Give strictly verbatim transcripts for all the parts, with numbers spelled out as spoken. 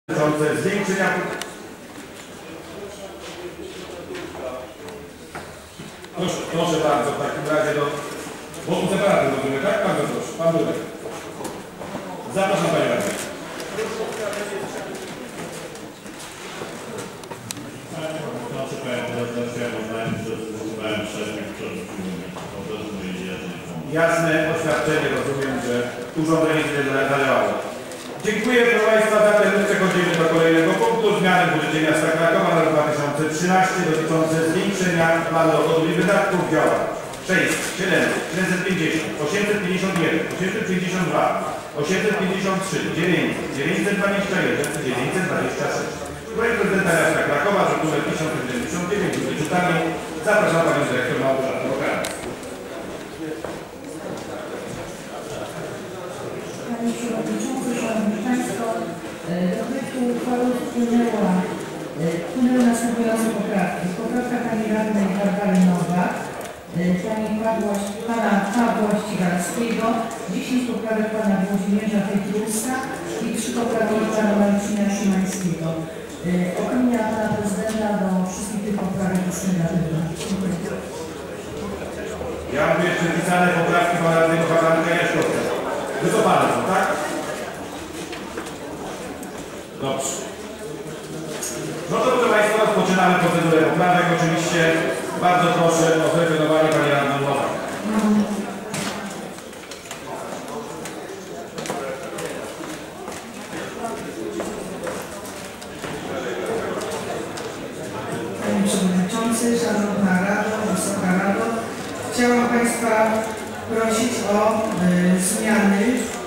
dotyczące zwiększenia. Proszę, proszę bardzo, w takim razie do głosu separaty robimy, tak? Bardzo proszę, pan Durek. Zapraszam panie radny. Proszę panie prezydencie, uznałem, że zdecydowałem przerwę Jasne oświadczenie, rozumiem, że urządzenie nie zadziałało. Dziękuję proszę Państwa, zatem przechodzimy do kolejnego punktu. Zmiany w budżecie miasta Krakowa na rok dwa tysiące trzynasty dotyczące zwiększenia planu dochodów i wydatków działa sześć, siedem, siedemset pięćdziesiąt, osiemset pięćdziesiąt jeden, osiemset pięćdziesiąt dwa, osiemset pięćdziesiąt trzy, dziewięćset, dziewięćset dwadzieścia jeden, dziewięćset dwadzieścia sześć. Projekt prezydenta miasta Krakowa, druk numer tysiąc siedemdziesiąt dziewięć, drugie czytanie. Zapraszam panią dyrektor Małgorzatę Rokarę. Panie Przewodniczący, Szanowni Państwo, do projektu uchwały wpłynęła, wpłynęły następujące poprawki. Poprawka pani radnej Barbary Nowak, pani pana Pawła Ścigalskiego, dziesięć poprawek pana Włodzimierza Petruska i trzy poprawki pana Marcina Szymańskiego. Opinia pana prezydenta do wszystkich tych poprawek jest negatywna. Ja mam jeszcze wpisane poprawki pana radnego Barbara Jaśkowska. Wycofane są, tak? Dobrze. No to proszę Państwa, rozpoczynamy procedurę poprawek. Oczywiście bardzo proszę o zrezygnowanie pani radną Nowak. Panie Przewodniczący, Szanowna Rado, Wysoka Rado, chciałam Państwa prosić o y, zmiany,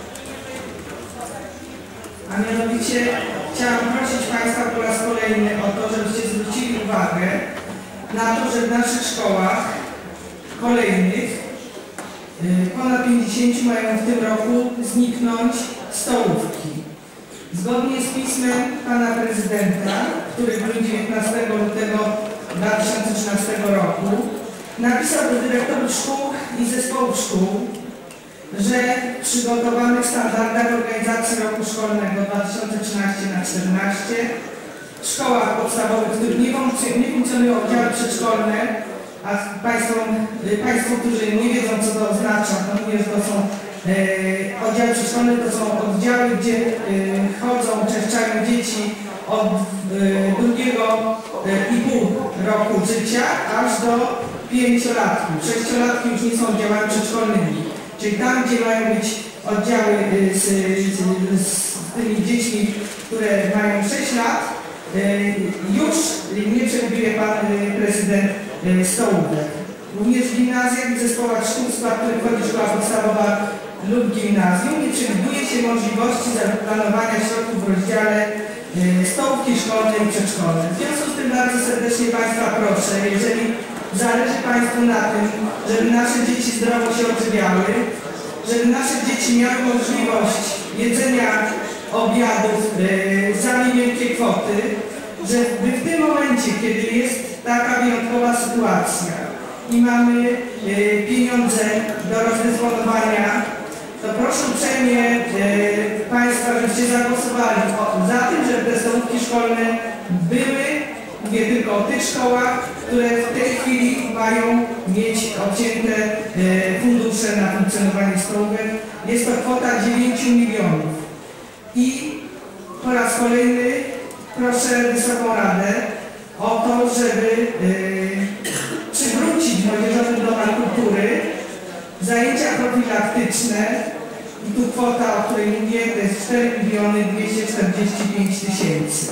a mianowicie chciałam prosić Państwa po raz kolejny o to, żebyście zwrócili uwagę na to, że w naszych szkołach kolejnych y, ponad pięćdziesięciu mają w tym roku zniknąć stołówki. Zgodnie z pismem pana prezydenta, który w dniu dziewiętnastego lutego dwa tysiące trzynastego roku napisał do dyrektorów szkół i zespołów szkół, że w przygotowanych standardach organizacji roku szkolnego dwa tysiące trzynasty na dwa tysiące czternasty w szkołach podstawowych, w których nie, funkcjon nie funkcjonują oddziały przedszkolne, a Państwo, Państwo, którzy nie wiedzą, co to oznacza, to mówię, że to są e, oddziały przedszkolne, to są oddziały, gdzie e, chodzą, uczęszczają dzieci od e, drugiego e, i pół roku życia aż do pięciolatków. Sześciolatki już nie są oddziałami przedszkolnymi. Czyli tam, gdzie mają być oddziały z, z, z tymi dziećmi, które mają sześć lat, już nie przewiduje pan prezydent stołówek. Również w gimnazjach i zespołach szkół, w skład których wchodzi szkoła podstawowa lub gimnazjum, nie przewiduje się możliwości zaplanowania środków w rozdziale stołówki szkolne i przedszkolne. W związku z tym bardzo serdecznie Państwa proszę, jeżeli zależy Państwu na tym, żeby nasze dzieci zdrowo się odżywiały, żeby nasze dzieci miały możliwość jedzenia obiadów yy, za niewielkie kwoty, żeby w tym momencie, kiedy jest taka wyjątkowa sytuacja i mamy yy, pieniądze do rozdysponowania, to proszę uprzejmie yy, Państwa, żebyście zagłosowali za tym, żeby te stołówki szkolne były. Mówię tylko o tych szkołach, które w tej chwili mają mieć odcięte e, fundusze na funkcjonowanie stołówek. Jest to kwota dziewięciu milionów. I po raz kolejny proszę Wysoką Radę o to, żeby e, przywrócić młodzieżowym domach kultury zajęcia profilaktyczne. I tu kwota, o której mówię, to jest cztery miliony dwieście czterdzieści pięć tysięcy.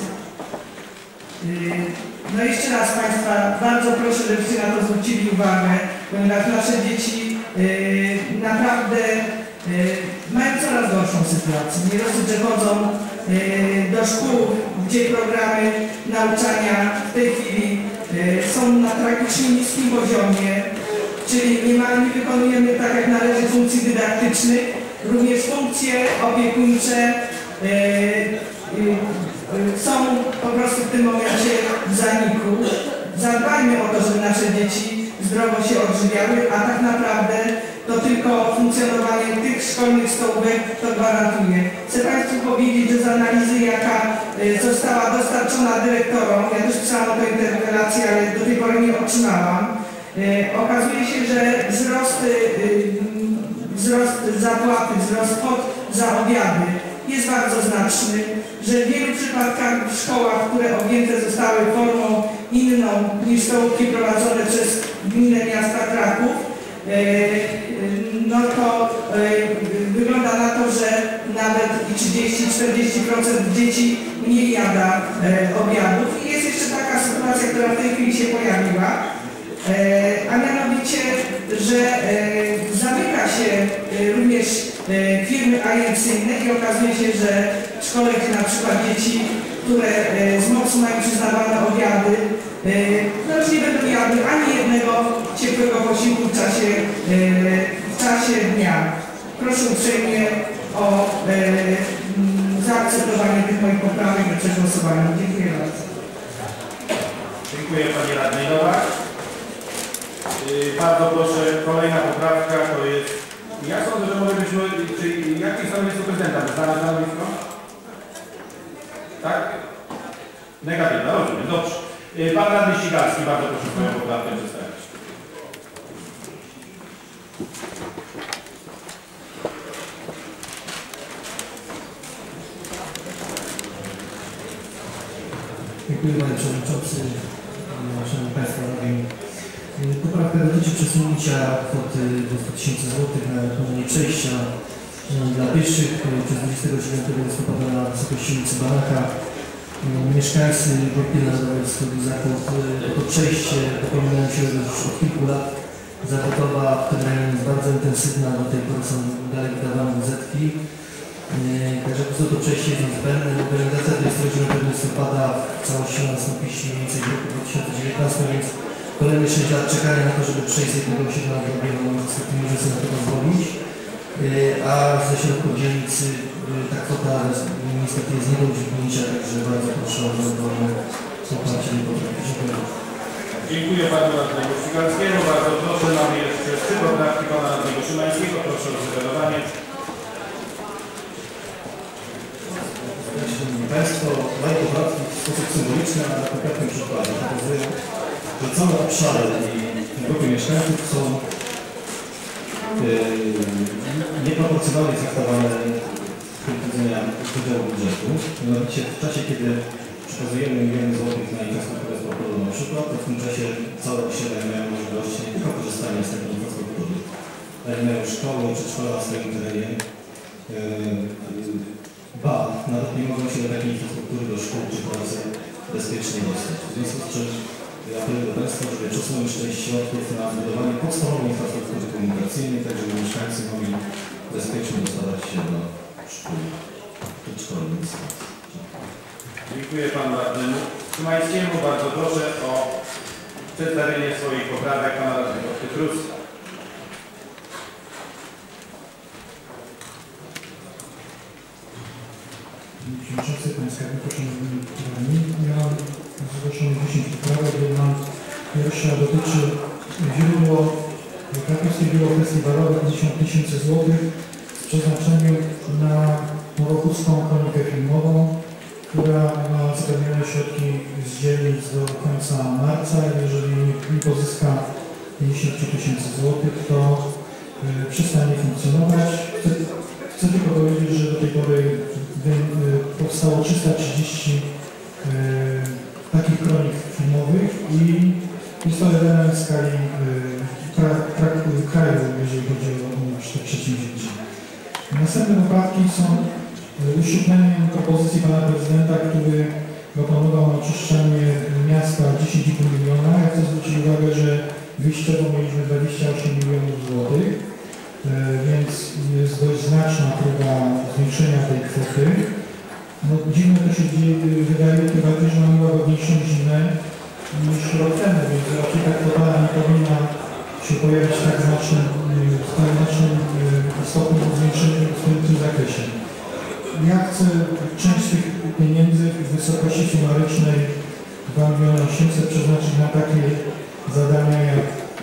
No jeszcze raz Państwa bardzo proszę, żebyście na to zwrócili uwagę, ponieważ nasze dzieci yy, naprawdę yy, mają coraz gorszą sytuację. Nie dosyć, że chodzą yy, do szkół, gdzie programy nauczania w tej chwili yy, są na tragicznie niskim poziomie, czyli nie, ma, nie wykonujemy tak jak należy funkcji dydaktycznych, również funkcje opiekuńcze yy, yy, są po prostu w tym momencie w zaniku. Zadbajmy o to, żeby nasze dzieci zdrowo się odżywiały, a tak naprawdę to tylko funkcjonowanie tych szkolnych stołówek to gwarantuje. Chcę Państwu powiedzieć, że z analizy, jaka została dostarczona dyrektorom, ja też pisałam o tej interpelacji, ale do tej pory nie otrzymałam, okazuje się, że wzrost, wzrost zapłaty, wzrost kwot za obiady jest bardzo znaczny, że w wielu przypadkach w szkołach, które objęte zostały formą inną niż stołówki prowadzone przez gminę miasta Kraków, no to wygląda na to, że nawet trzydzieści do czterdziestu procent dzieci nie jada obiadów. I jest jeszcze taka sytuacja, która w tej chwili się pojawiła, a mianowicie, że zamyka się również firmy agencyjne i okazuje się, że w szkole, gdzie na przykład dzieci, które z mocy mają przyznawane obiady, no już nie będą jadły ani jednego ciepłego posiłku w czasie, w czasie dnia. Proszę uprzejmie o zaakceptowanie tych moich poprawek i przegłosowanie. Dziękuję bardzo. Dziękuję Pani Radnej Nowak. Yy, bardzo proszę, kolejna poprawka to jest, ja sądzę, że może być, czy jakie stanowisko prezydenta? Znane stanowisko? Tak? Negatywne, rozumiem, dobrze. Yy, Pan Radny Ścigalski, bardzo proszę swoją poprawkę przedstawić. Dziękuję Panie Przewodniczący, Szanowni Państwo Radni. Poprawka dotyczy przesunięcia kwoty dwieście tysięcy złotych na wykonanie przejścia dla pieszych przez dwudziestego dziewiątego listopada na wysokości ulicy Banaka. Mieszkańcy Grupy Narodowej Zakład o to przejście dopominają się już od kilku lat. Zabudowa w tym rejonie jest bardzo intensywna, do tej pory są dalej wydawane gazetki. Także po prostu to przejście jest niezbędne. Modernizacja tej dziewiątego listopada w całości ma nastąpić mniej więcej w roku dwa tysiące dziewiętnastym, więc kolejne sześć lat czekania na to, żeby przejść z jednego osiedla na drugie, no niestety nie możemy sobie na to pozwolić. A ze środków dzielnicy ta kwota niestety jest nie do udźwignięcia, także bardzo proszę o ewentualne poparcie tej poprawki. Dziękuję. Dziękuję Panu Radnemu Ścigalskiemu. Bardzo proszę, mamy jeszcze trzy poprawki Pana Radnego Szymańskiego. Proszę o zdecydowanie. Szanowni Państwo, moje poprawki w sposób symboliczny, ale na konkretnym przykładzie pokazują, że całe obszary i grupy mieszkańców są yy, nieproporcjonalnie traktowane z punktu widzenia podziału budżetu. Mianowicie w czasie, kiedy przekazujemy miliony złotych na infrastrukturę sportową na przykład, to w tym czasie całe osiedle mają możliwość nie tylko korzystania z tej infrastruktury, ale mają szkoły, przedszkola na swoim terenie. Yy, Ba, nawet nie mogą się do takiej infrastruktury do szkół czy pracy bezpiecznie dostać. W związku z czym apeluję do Państwa, żeby przesunąć część środków na budowanie podstawowej infrastruktury komunikacyjnej, tak żeby mieszkańcy mogli bezpiecznie dostawać się do szkół, przedszkoli. Dziękuję Panu Radnemu Szymańskiemu. Bardzo proszę o przedstawienie swoich poprawek Pana Radnego Petrusa. Przewodniczący, Panie Skarbniku, Szanowni Radni. Ja mam zgłoszonych dziesięć poprawek. Jedna pierwsza dotyczy źródło, krakowskie biuro festiwalowe pięćdziesiąt tysięcy złotych z przeznaczeniem na nowochódzką kronikę filmową, która ma zapewnione środki z dzielnic do końca marca. Jeżeli nie pozyska pięćdziesiąt tysięcy złotych, to y, przestanie funkcjonować. Chcę, chcę tylko powiedzieć, że do tej pory powstało trzysta trzydzieści e, takich kronik filmowych i jest to element w skali e, kraju, jeżeli chodzi o to przedsięwzięcie. Następne poprawki są uświetleniem propozycji pana prezydenta, który proponował na oczyszczanie miasta dziesięć i pół miliona. Ja chcę zwrócić uwagę, że wyjściowo mieliśmy dwadzieścia osiem milionów złotych. Więc jest dość znaczna próba zwiększenia tej kwoty. No, dziwne to się dzieje, wydaje tym bardziej, że mamy łagodniejszą zimę niż rok temu, więc raczej ta kwota nie powinna się pojawić w tak znacznym, w tak znacznym stopniu zwiększenia w tym, w tym zakresie. Ja chcę część tych pieniędzy w wysokości sumarycznej dwa miliony osiemset przeznaczyć na takie zadania jak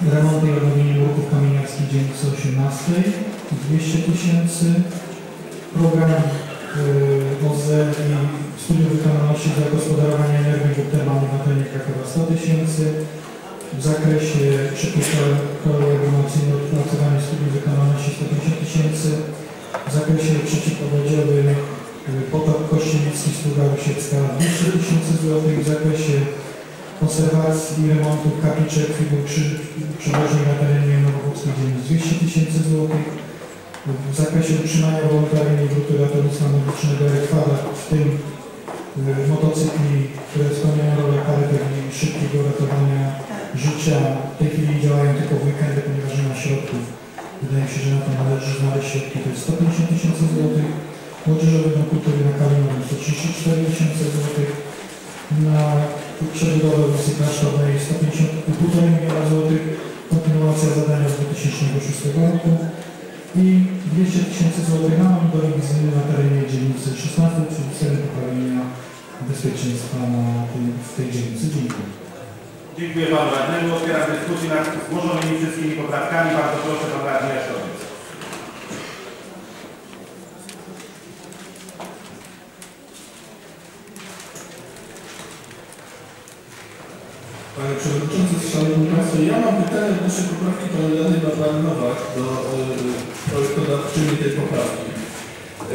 remonty i odnowienie murków kamieniarskich dzielnicy osiemnastej dwieście tysięcy. Program y, O Z E i studium wykonalności zagospodarowania energii wód termalnych na terenie Krakowa sto tysięcy. W zakresie szybkokolowej opracowanie studium wykonalności sto pięćdziesiąt tysięcy. W zakresie przeciwpowodziowym y, potok Kościelicki, Stuga Osiecka dwieście tysięcy złotych. W zakresie konserwacji i remontu kapliczek figur przywożnych na terenie Nowowódzkiej dzielnicy dwieście tysięcy złotych. W zakresie utrzymania wolontaryjnej grupy ratownictwa medycznego Ekwada, w tym y, motocykli, które spełniają rolę karetek i szybkiego ratowania życia. W tej chwili działają tylko w weekendy, ponieważ nie ma środków. Wydaje mi się, że na to należy znaleźć środki. To jest sto pięćdziesiąt tysięcy złotych. Młodzieżowy Dom Kultury na Kalinowym sto trzydzieści cztery tysiące złotych. Na przebudowę ulicy Klasztornej sto pięćdziesiąt półtora miliona złotych. Kontynuacja zadania z dwa tysiące szóstego roku. I dwieście tysięcy złotych na monitoring wizyjny na terenie dzielnicy szesnastej, czyli w celu poprawienia bezpieczeństwa na tej, w tej dzielnicy. Dziękuję. Dziękuję panu radnemu. Otwieram dyskusję nad złożonymi wszystkimi poprawkami. Bardzo proszę, pan radny Jaszczurek. Panie Przewodniczący, Szanowni Państwo, ja mam pytanie odnośnie poprawki pani radnej Barbary Nowak do y, projektodawczyni tej poprawki. E,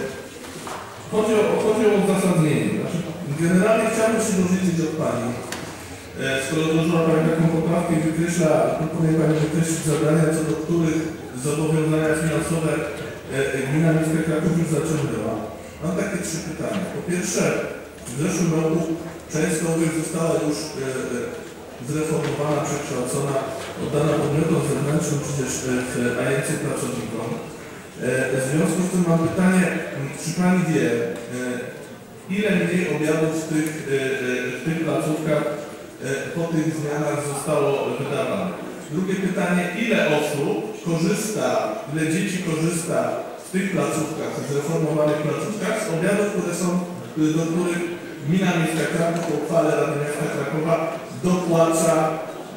chodzi, o, chodzi o uzasadnienie. Znaczy, generalnie chciałbym się dowiedzieć od Pani, e, skoro złożyła Pani taką poprawkę i wykreśla, proponuje Pani wykreślić zadania, co do których zobowiązania finansowe e, gmina miejska Kraków już zaciągnęła. Mam takie trzy pytania. Po pierwsze, w zeszłym roku część nowych została już e, zreformowana, przekształcona, oddana podmiotom zewnętrznym, przecież w agencję pracownikom. E, w związku z tym mam pytanie, czy Pani wie, e, ile mniej obiadów w tych, e, w tych placówkach e, po tych zmianach zostało wydawane? Drugie pytanie, ile osób korzysta, ile dzieci korzysta w tych placówkach, w zreformowanych placówkach z obiadów, które są, do których Gmina Miejska Kraków po uchwale Rady Miasta Krakowa dopłaca, e,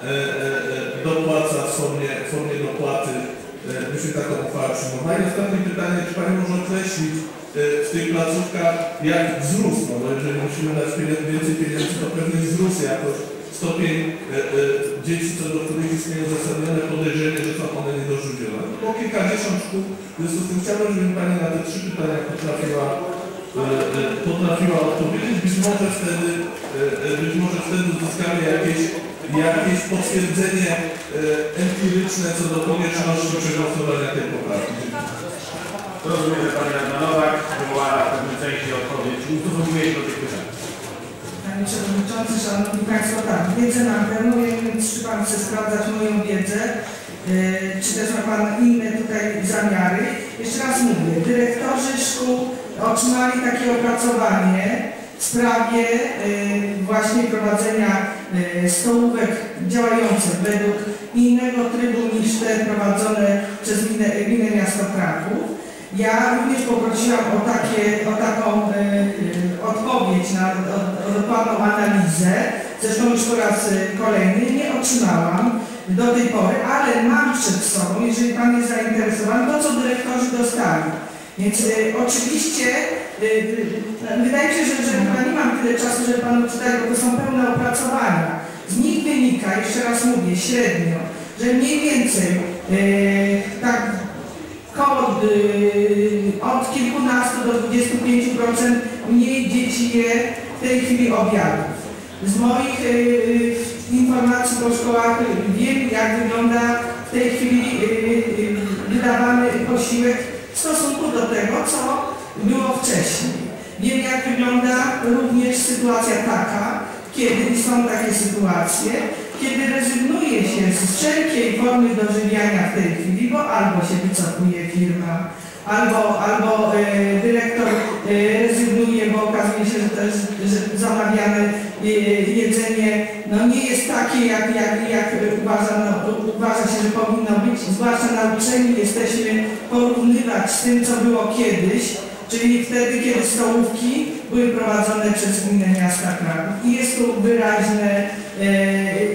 e, dopłaca w formie, w formie dopłaty, e, myśmy taką uchwałę przyjmowali. I ostatnie pytanie, czy Pani może określić e, w tych placówkach, jak wzrósł, no bo jeżeli musimy dać więcej pieniędzy, to pewnie wzrósł jakoś stopień e, e, dzieci, co do których istnieje uzasadnione podejrzenie, że są one niedożywione. Było kilkadziesiąt szkół, w związku z tym chciałbym, żeby Pani na te trzy pytania potrafiła potrafiła odpowiedzieć, być może wtedy, być może wtedy uzyskamy jakieś, jakieś potwierdzenie empiryczne co do konieczności przegłosowania tej poprawki. Rozumiem, że pani radna Nowak wywołała w pewnej części odpowiedź. Ustosunkuje się do tych pytań. Panie Przewodniczący, Szanowni Państwo, tak, wiedzę mam pewną, więc czy Pan chce sprawdzać moją wiedzę, yy, czy też ma Pan inne tutaj zamiary. Jeszcze raz mówię, dyrektorzy szkół otrzymali takie opracowanie w sprawie y, właśnie prowadzenia y, stołówek działających według innego trybu niż te prowadzone przez gminę, gminę miasta Kraków. Ja również poprosiłam o, takie, o taką y, y, odpowiedź na o, o dokładną analizę, zresztą już po raz kolejny nie otrzymałam do tej pory, ale mam przed sobą, jeżeli Pan jest zainteresowany, to co dyrektorzy dostali. Więc y, oczywiście y, y, wydaje mi się, że, że chyba nie mam tyle czasu, żeby Panu czytać, bo to są pełne opracowania. Z nich wynika, jeszcze raz mówię, średnio, że mniej więcej y, tak koło y, od kilkunastu do dwudziestu pięciu procent mniej dzieci je w tej chwili obiadów. Z moich y, informacji po szkołach wiem, jak wygląda w tej chwili y, y, wydawany posiłek w stosunku do tego, co było wcześniej. Wiem, jak wygląda również sytuacja taka, kiedy są takie sytuacje, kiedy rezygnuje się z wszelkiej formy dożywiania w tej chwili, bo albo się wycofuje firma, albo, albo e, dyrektor e, rezygnuje, bo okazuje się, że, też, że zamawiane e, jedzenie no, nie jest takie, jak, jak, jak uważa, no, uważa się, że powinno być. Zwłaszcza nauczeni jesteśmy porównywać z tym, co było kiedyś, czyli wtedy, kiedy stołówki były prowadzone przez gminę miasta Kraków. I jest tu wyraźne e,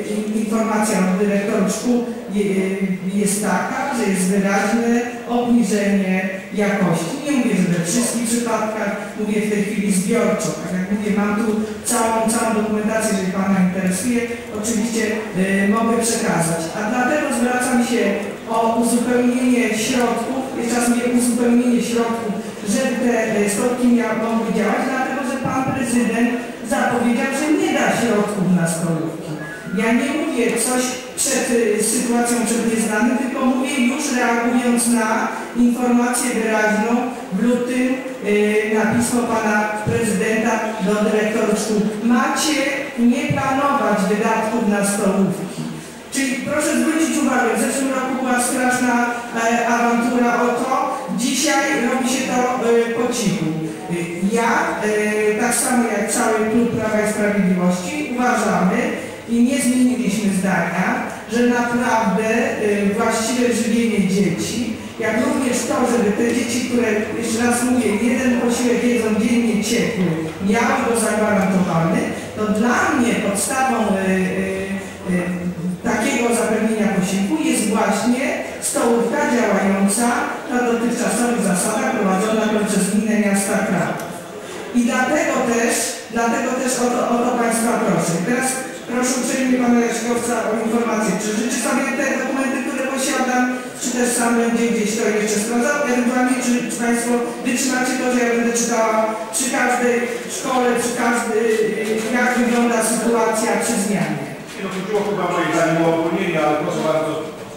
informacja od dyrektorów szkół jest taka, że jest wyraźne obniżenie jakości. Nie mówię, że we wszystkich przypadkach, mówię w tej chwili zbiorczo. Tak jak mówię, mam tu całą, całą dokumentację, jeżeli Pana interesuje, oczywiście y, mogę przekazać. A dlatego zwracam się o uzupełnienie środków, jeszcze raz mówię uzupełnienie środków, żeby te y, stołki mogły działać, dlatego że Pan Prezydent zapowiedział, że nie da środków na stołówki. Ja nie mówię coś przed y, sytuacją przed nieznanym, tylko mówię już reagując na informację wyraźną w lutym y, na pismo Pana Prezydenta do dyrektorów szkół. Macie nie planować wydatków na stołówki. Czyli proszę zwrócić uwagę, w zeszłym roku była straszna e, awantura o to, dzisiaj robi się to e, po cichu. E, ja, e, tak samo jak cały klub Prawa i Sprawiedliwości, uważamy i nie zmieniliśmy zdania, że naprawdę e, właściwe żywienie dzieci, jak również to, żeby te dzieci, które, jeszcze raz mówię, jeden posiłek jedzą dziennie ciepły, miały go zagwarantowany, to dla mnie podstawą e, e, e, takiego zapewnienia posiłku jest właśnie stołówka działająca na dotychczasowych zasadach prowadzona przez Gminę Miasta Kraków. I dlatego też, dlatego też o to, o to Państwa proszę. Teraz proszę uprzejmie Pana Jaśkowca o informację, czy życzy sobie te dokumenty, które posiadam, czy też sam będzie gdzieś to jeszcze sprawdzał, ewentualnie czy, czy Państwo wytrzymacie to, że ja będę czytała przy każdej szkole, przy każdej, jak wygląda sytuacja przy zmianie. Nie no, chodziło chyba moim zdaniem o opóźnienie, ale proszę bardzo.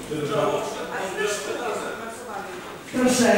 Proszę.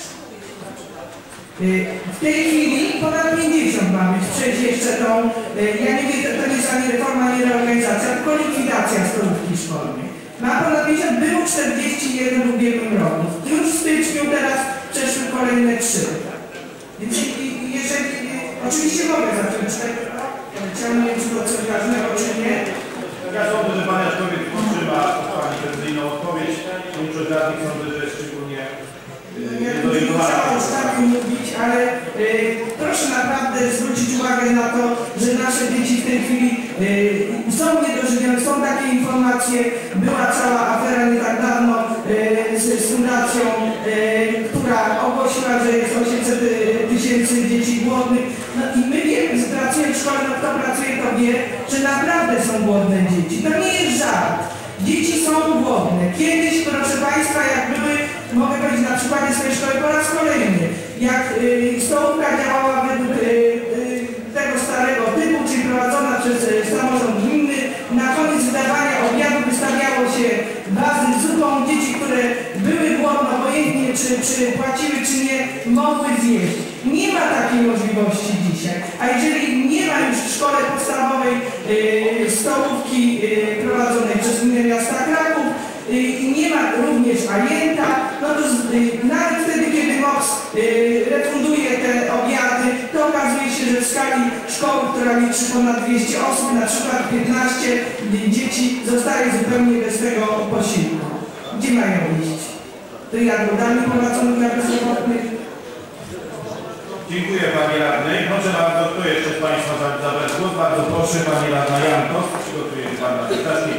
W tej chwili ponad pięćdziesiąt ma być. Przejść jeszcze tą, ja nie wiem, to nie jest ani reforma, ani reorganizacja, tylko likwidacja stołówki szkolnej. Ma ponad pięćdziesiąt, było czterdzieści jeden w ubiegłym roku. Już w styczniu teraz przeszły kolejne trzy. Więc jeżeli, oczywiście mogę zacząć tego, chciałbym mieć to coś ważnego, czy nie. Ja sądzę, że Pan Jaśkowiec otrzyma Pani precyzyjną odpowiedź. Większość radnych sądzę, że jest szczególnie nie trzeba już tak mówić, ale y, proszę naprawdę zwrócić uwagę na to, że nasze dzieci w tej chwili y, są niedożywione, są takie informacje. Była cała afera nie tak dawno y, z, z fundacją, y, która ogłosiła, że jest osiemset tysięcy dzieci głodnych. No i my wiemy, że pracujemy w szkole, no kto pracuje, to wie, że naprawdę są głodne dzieci. To nie jest żart. Dzieci są głodne. Kiedyś, proszę Państwa, jak były, mogę powiedzieć na przykładzie swojej szkoły po raz kolejny, jak y, stołówka działała według y, y, tego starego typu, czyli prowadzona przez y, samorząd gminny, na koniec wydawania obiadu wystawiało się wazy z zupą. Dzieci, które były głodne, obojętnie czy, czy płaciły, czy nie, mogły zjeść. Nie ma takiej możliwości dzisiaj. A jeżeli nie ma już w szkole podstawowej y, stołówki y, prowadzonej przez Gminę Miasta Kraków, i nie ma również ajenta, no to z, y, nawet wtedy, kiedy M O K S y, refunduje te obiady, to okazuje się, że w skali szkoły, która liczy ponad dwieście osób, na przykład piętnaście dzieci zostaje zupełnie bez tego posiłku. Gdzie mają iść? To jadłodami prowadzonych dla bezrobotnych? Dziękuję Pani Radnej. Proszę bardzo, kto jeszcze z Państwa zabrać głos? Bardzo proszę Pani Radna Jantos. Przygotuje się Pan na pytanie.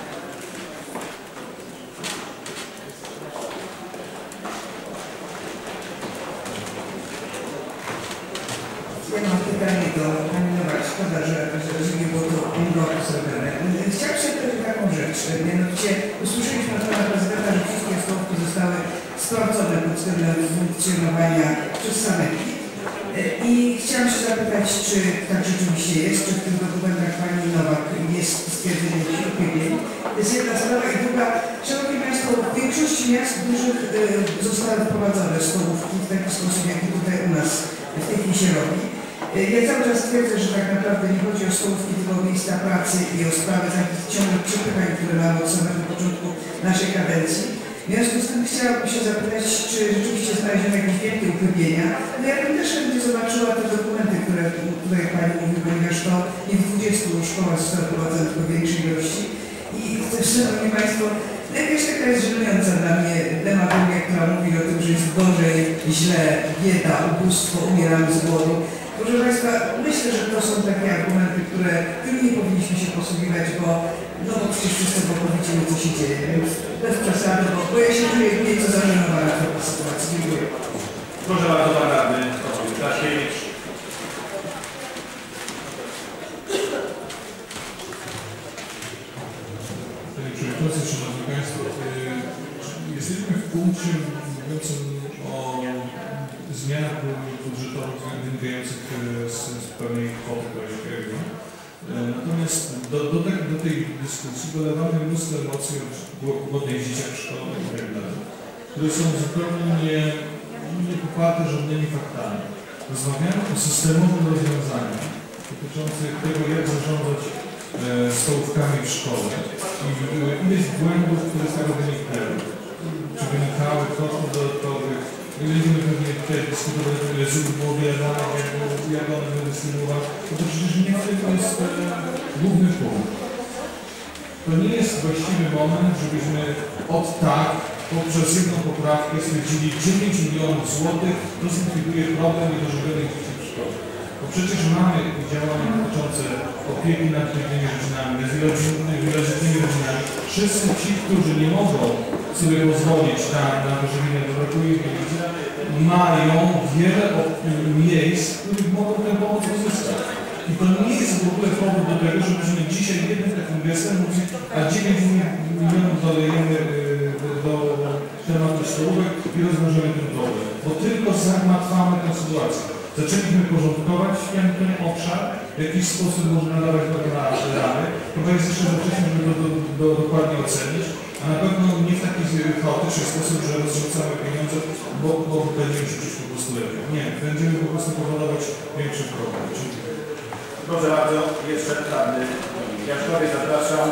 Ja mam pytanie do Pani Nowak. Szkoda, że, że, że nie było to półroku zrobione. Chciałam się powiedzieć taką rzecz. Mianowicie usłyszeliśmy od Pana Prezydenta, że wszystkie stołówki zostały sprawdzone pod względem funkcjonowania przez sanepid. I chciałam się zapytać, czy tak rzeczywiście jest, czy w tym dokumentach Pani Nowak jest stwierdzenie jakichś uchybień. To jest jedna sprawa. I druga, Szanowni Państwo, w większości miast dużych y, zostały wprowadzone stołówki w taki sposób, jaki tutaj u nas w tej chwili się robi. Ja cały czas twierdzę, że tak naprawdę nie chodzi o stołówki, tylko o miejsca pracy i o sprawy takich ciągłych przepychań, które mamy od samego początku naszej kadencji. W związku z tym chciałabym się zapytać, czy rzeczywiście znaleziono jakieś wielkie uchybienia. No ja bym też chętnie zobaczyła te dokumenty, które tutaj Pani mówi, ponieważ to nie w dwudziestu szkołach zostało prowadzone tylko w większej ilości. I też, Szanowni Państwo, jakaś taka jest żenująca dla mnie demagogia, która mówi o tym, że jest gorzej, źle, bieda, ubóstwo, umieramy z głodu. Proszę Państwa, myślę, że to są takie argumenty, które, którymi nie powinniśmy się posługiwać, bo No bo przecież wszyscy wokół widzimy, co się dzieje, więc bez przesady, bo, bo ja się czuję nieco zażenowana w tej sytuacji. Dziękuję. Proszę bardzo, pan radny Stasiewicz. Panie Przewodniczący, Szanowni Państwo, jesteśmy w punkcie mówiącym o zmianach budżetowych wynikających z, z pewnej kwoty projektu. Natomiast do, do, te, do tej dyskusji dolewamy mnóstwo emocji od młodych dzieciach szkolnych i tak dalej, które są zupełnie nie, nie poparte żadnymi faktami. Rozmawiamy o systemowym rozwiązaniu dotyczących tego, jak zarządzać e, stołówkami w szkole i ileś błędów, które z tego wynikały, czy wynikały, kosztów dodatkowych. Nie będziemy pewnie tutaj dyskutować, ile zup było wydane, jak, jak one będą stymulować, bo to przecież nie w tym jest e, główny punkt. To nie jest właściwy moment, żebyśmy od tak poprzez jedną poprawkę stwierdzili dziewięć milionów złotych, to zlikwiduje problem niedożywionych dzieci w szkole. Bo przecież mamy działania dotyczące opieki nad tymi rodzinami, wielodzietnymi rodzinami. Wszyscy ci, którzy nie mogą sobie pozwolić na, na wyżywienie, bo brakuje pieniędzy, mają wiele miejsc, w których mogą tę pomoc uzyskać. I to nie jest w ogóle powód do tego, żebyśmy dzisiaj jednym takim gestem mówili, a dziewięć milionów dolejemy do tematu stołówek i rozwiążemy ten problem. Bo tylko zagmatwamy tę sytuację. Zaczęliśmy porządkować ten, ten obszar, w jakiś sposób można nadawać go na ramy. Chyba jest jeszcze za wcześnie, żeby to do, do, dokładnie ocenić, a na pewno nie w taki chaotyczny sposób, że rozrzucamy pieniądze, bo, bo będziemy się czuć po prostu lepiej. Nie, będziemy po prostu powodować większy problem. Dziękuję. Proszę bardzo, jeszcze radny Jaszkowie, zapraszam.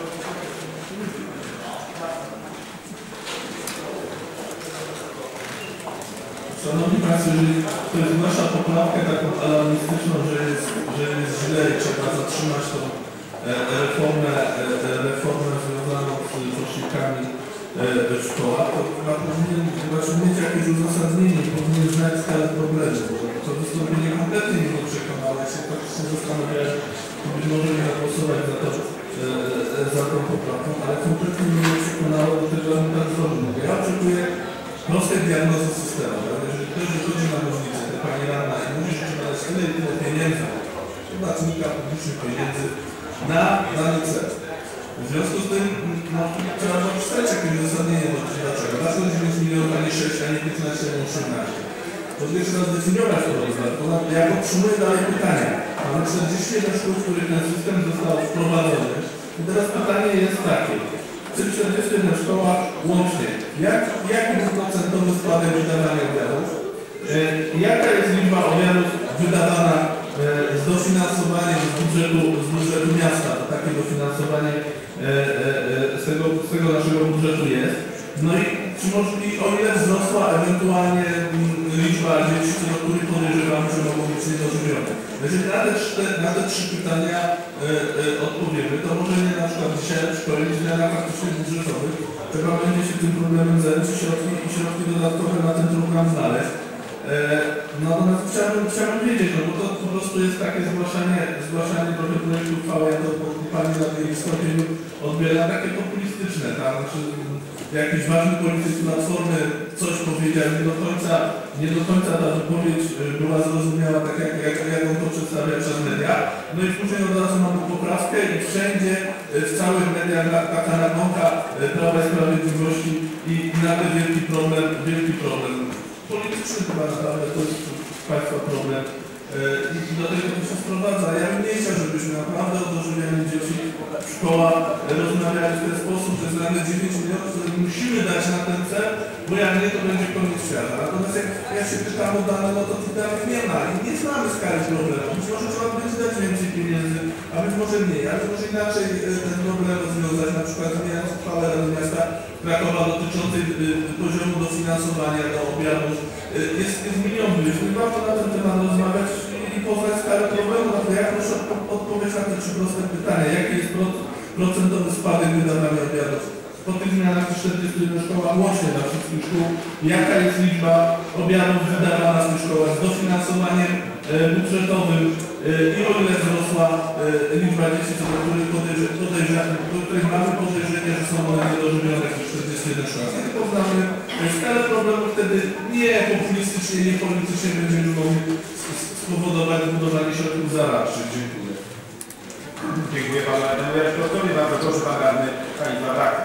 Szanowni Państwo, jeżeli to jest nasza poprawka taką alarmistyczną, że jest, że jest źle i trzeba zatrzymać tą reformę, reformę związaną z posiłkami w szkołach, to chyba powinien znaczy, mieć jakieś uzasadnienie, powinien znać skalę problemu. To wystąpienie kompletnie nie było przekonane. Ja się faktycznie zastanawiałem, to być może nie zagłosować za to, za tą poprawką, ale kompletnie mnie nie przekonało do tego, że tak zrobił. Ja oczekuję prostej diagnozy systemu. Jeżeli ktoś wychodzi na mównicę, to pani radna i mówi, że trzeba dać tyle i tyle pieniędzy, podatnika publicznych pieniędzy na dany cel. W związku z tym no, trzeba przeczytać jakieś uzasadnienie, dlaczego. Dlaczego dziewięć milionów, a nie sześć, a nie piętnaście, a nie osiemnaście. To jeszcze raz zdefiniować to rozwiązanie. Ja podtrzymuję dalej pytanie. Mamy czterdzieści jeden szkół, w których ten system został wprowadzony. I teraz pytanie jest takie. W tych czterdziestu jeden szkołach łącznie, jak, jaki był procentowy spadek wydawania obiadów? E, jaka jest liczba obiadów wydawana e, z dofinansowaniem z budżetu, z budżetu miasta? To takie dofinansowanie e, e, z, tego, z tego naszego budżetu jest. No i czy może, i o ile wzrosła ewentualnie m, liczba dzieci, co do których podejrzewamy, że mogą być niedożywione? Jeżeli na te, na te trzy pytania e, e, odpowiemy, to możemy na przykład dzisiaj szkolić w zmianach faktycznie budżetowych. Trzeba będzie się tym problemem zająć i środki, i środki dodatkowe na ten program znaleźć. E, natomiast chciałbym, chciałbym wiedzieć, no bo to po prostu jest takie zgłaszanie, zgłaszanie trochę projektu uchwały, ja to pani na tej wystąpieniu odbiera takie populistyczne, tak? Znaczy, jakiś ważny polityk Platformy coś powiedział, nie do końca, nie do końca ta wypowiedź była zrozumiała tak, jak, jak, jak on to przedstawia przez media. No i później od razu mamy poprawkę i wszędzie, w całych mediach taka nagonka Prawa i Sprawiedliwości i, i nagle wielki problem, wielki problem. Polityczny chyba naprawdę to jest Państwa problem. I, I do tego to się sprowadza. Ja bym nie chciał, żebyśmy naprawdę o dożywianiu dzieci w szkołach rozmawiali w ten sposób, że jest nagle dziewięć milionów, które musimy dać na ten cel, bo jak nie, to będzie koniec świata. Natomiast jak ja się pytam o dane, no to tych danych nie ma i nie znamy skali problemu. Być może trzeba będzie dać więcej pieniędzy, a być może mniej, a być może inaczej ten problem rozwiązać, na przykład zmieniając uchwałę Rady Miasta Krakowa dotyczącej poziomu dofinansowania do obiadów. Jest, jest milion wyższych. Warto na ten temat rozmawiać i poznać skalę problemu. Ja proszę odpowiedź na te trzy proste pytania. Jaki jest procentowy spadek wydawania obiadów po tych zmianach w czterdziestu jeden szkołach łącznie dla wszystkich szkół? Jaka jest liczba obiadów wydawana w tych szkołach z dofinansowaniem budżetowym i o ile wzrosła liczba dzieci, co do których, podejrze, podejrze, do których mamy podejrzenie, że są one niedożywione w czterdzieści jeden szkół. Tylko znamy skalę problemu, wtedy nie populistycznie, nie politycznie będziemy mogli spowodować budowanie środków zaradczych. Dziękuję. Dziękuję panu radnemu Jaśkowcowi. Bardzo proszę pan radny Stanisław Raka.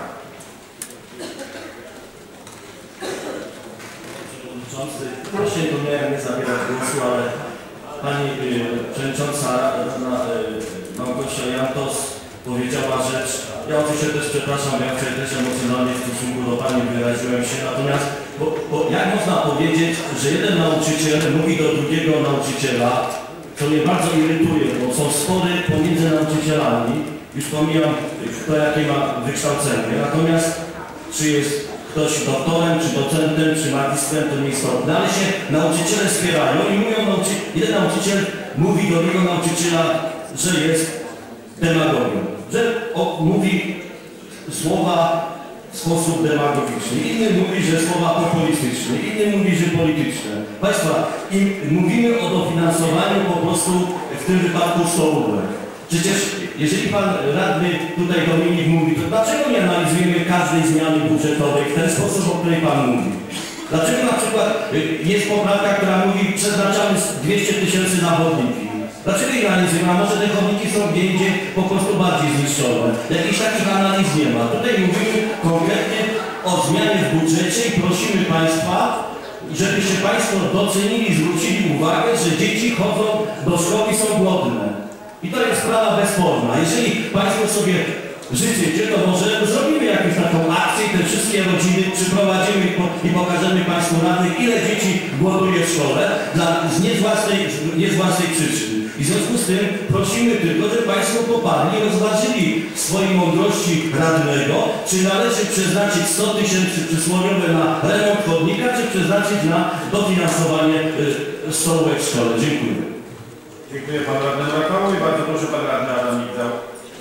Przewodniczący, właśnie to miałem nie zabierać głosu, ale pani y, przewodnicząca radna y, Małgosia Jantos powiedziała rzecz. Ja oczywiście też przepraszam, bo ja wczoraj też emocjonalnie w stosunku do pani wyraziłem się, natomiast bo, bo jak można powiedzieć, że jeden nauczyciel mówi do drugiego nauczyciela, co mnie bardzo irytuje, bo są spory pomiędzy nauczycielami, już pomijam kto jakie ma wykształcenie, natomiast czy jest ktoś doktorem, czy docentem, czy magistrem, to nieistotne, ale się nauczyciele spierają i mówią, nauczy... jeden nauczyciel mówi do drugiego nauczyciela, że jest demagogiem, że o, mówi słowa w sposób demagogiczny, inny mówi, że słowa populistyczne, inny mówi, że polityczne. Państwa, i mówimy o dofinansowaniu po prostu w tym wypadku stołówek. Przecież jeżeli pan radny tutaj Dominik mówi, to dlaczego nie analizujemy każdej zmiany budżetowej w ten sposób, o której pan mówi? Dlaczego na przykład jest poprawka, która mówi, przeznaczamy dwieście tysięcy na chodniki? Dlaczego ich analizujemy? A może te chodniki są gdzie indziej po prostu bardziej zniszczone? Jakichś takich analiz nie ma. Tutaj mówimy konkretnie o zmianie w budżecie i prosimy państwa, żebyście państwo docenili, zwrócili uwagę, że dzieci chodzą do szkoły i są głodne. I to jest sprawa bezsporna. Jeżeli państwo sobie życzycie, to może zrobimy jakąś taką akcję i te wszystkie rodziny przyprowadzimy i, po, i pokażemy państwu radnych, ile dzieci głoduje w szkole dla, z, nie z, własnej, nie z własnej przyczyny. I w związku z tym prosimy tylko, żeby państwo poparli i rozważyli w swojej mądrości radnego, czy należy przeznaczyć sto tysięcy przysłowiowe na remont chodnika, czy przeznaczyć na dofinansowanie y, stołówek w szkole. Dziękuję. Dziękuję panu radnemu Rakowi. Bardzo proszę pan radny Adam Migdał.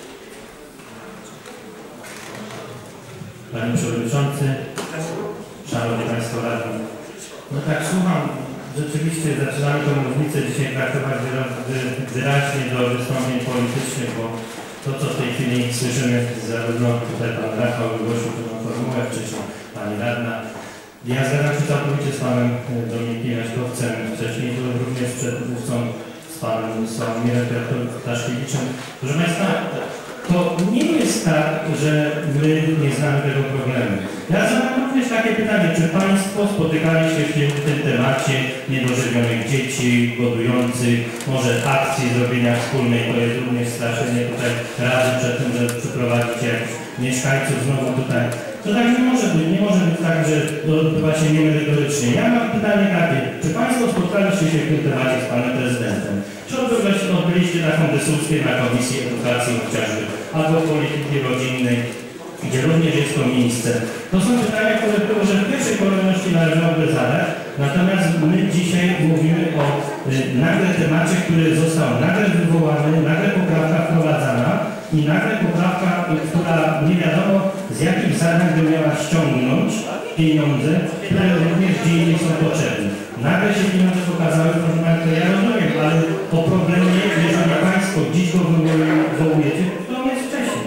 Panie Przewodniczący, Szanowni Państwo Radni. No tak, słucham, rzeczywiście zaczynamy tę mównicę dzisiaj traktować wyraźnie do wystąpień politycznych, bo to, co w tej chwili słyszymy, zarówno tutaj pan Rafał wygłosił tę formułę, wcześniej pani radna. Ja zgadzam się całkowicie z panem Dominikiem Jaśkowcem, wcześniej byłem również przedmówcą z panem Sławomirem Ptaszkiewiczem. Proszę Państwa, to nie jest tak, że my nie znamy tego problemu. Ja zadam również takie pytanie, czy Państwo spotykaliście się w tym temacie niedożywionych dzieci, głodujących, może akcji zrobienia wspólnej, to jest również straszenie tutaj rady przed tym, że przyprowadzicie jakichś mieszkańców znowu tutaj. To tak nie może być, nie może być tak, że to odbywa się niemerytorycznie. Ja mam pytanie takie, czy Państwo spotkaliście się w tym temacie z Panem Prezydentem? Czy odbyliście taką dyskusję na Komisji Edukacji chociażby, albo Polityki Rodzinnej, gdzie również jest to miejsce? To są pytania, które, które w pierwszej kolejności należałoby zadać, natomiast my dzisiaj mówimy o y, nagle temacie, który został nagle wywołany, nagle poprawka wprowadzana i nagle poprawka, która nie wiadomo z jakich zadań by miała ściągnąć pieniądze, które również gdzie indziej są potrzebne. Nagle się pieniądze pokazały, proszę Państwa, ja rozumiem, ale o problemie, jeżeli Państwo dziś go wywołujecie, to on jest wcześniej.